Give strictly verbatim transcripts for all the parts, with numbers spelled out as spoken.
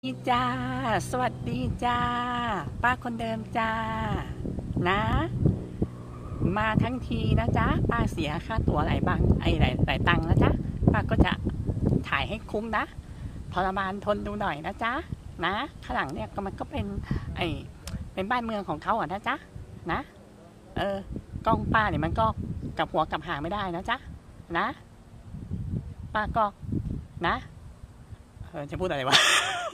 ดีจ้าสวัสดีจ้าป้าคนเดิมจ้านะมาทั้งทีนะจ๊ะป้าเสียค่าตั๋วหลายบางไอ้หลายหลายตังค์นะจ๊ะป้าก็จะถ่ายให้คุ้มนะทรมานทนดูหน่อยนะจ๊ะนะข้างหลังเนี่ยก็มันก็เป็นไอ้เป็นบ้านเมืองของเขาอ่ะนะจ๊ะนะเออกล้องป้าเนี่ยมันก็กับหัวกับหางไม่ได้นะจ๊ะนะป้าก็นะเออจะพูดอะไรวะ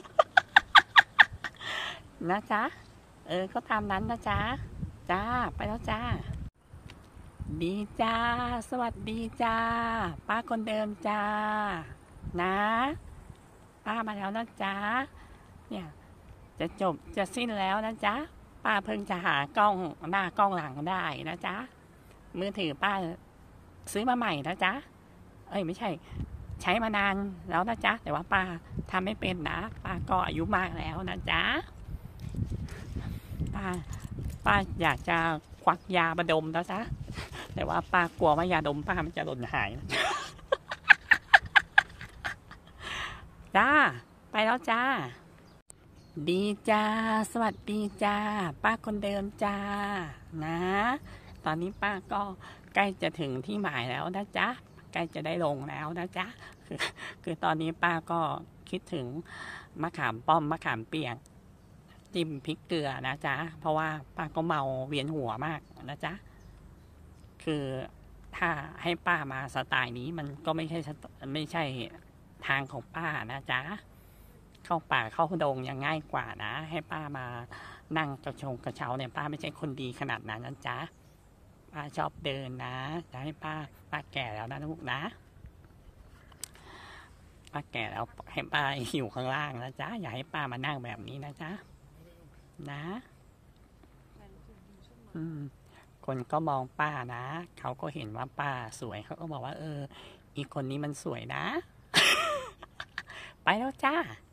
นะจ๊ะเออก็ตามนั้นนะจ๊ะจ้าไปแล้วจ้าดีจ้าสวัสดีจ้าป้าคนเดิมจ้านะป้ามาแล้วนะจ๊ะเนี่ยจะจบจะสิ้นแล้วนะจ๊ะป้าเพิ่งจะหากล้องหน้ากล้องหลังได้นะจ๊ะมือถือป้าซื้อมาใหม่นะจ๊ะเอ้ยไม่ใช่ใช้มานานแล้วนะจ๊ะแต่ว่าป้าทำไม่เป็นนะป้าก็อายุมากแล้วนะจ๊ะป้าป้าอยากจะควักยามาดมแล้วจ๊ะแต่ว่าป้ากลัวว่ายาดมป้ามันจะหล่นหายจ้าไปแล้วจ้าดีจ้าสวัสดีจ้าป้าคนเดิมจ้านะตอนนี้ป้าก็ใกล้จะถึงที่หมายแล้วนะจ๊ะใกล้จะได้ลงแล้วนะจ๊ะคือคือตอนนี้ป้าก็คิดถึงมะขามป้อมมะขามเปียกจิ้มพริกเกลือนะจ๊ะเพราะว่าป้าก็เมาเวียนหัวมากนะจ๊ะคือถ้าให้ป้ามาสไตล์นี้มันก็ไม่ใช่ไม่ใช่ทางของป้านะจ๊ะเข้าป่าเข้าดงยังง่ายกว่านะให้ป้ามานั่งกระชงกระเช้าเนี่ยป้าไม่ใช่คนดีขนาดนั้นนะจ๊ะป้าชอบเดินนะจะให้ป้าป้าแก่แล้วนะลูกนะป้าแก่แล้วให้ป้าอยู่ข้างล่างนะจ๊ะอย่าให้ป้ามานั่งแบบนี้นะจ๊ะนะอืมคนก็มองป้านะเขาก็เห็นว่าป้าสวยเขาก็บอกว่าเอออีกคนนี้มันสวยนะ ไปแล้วจ้า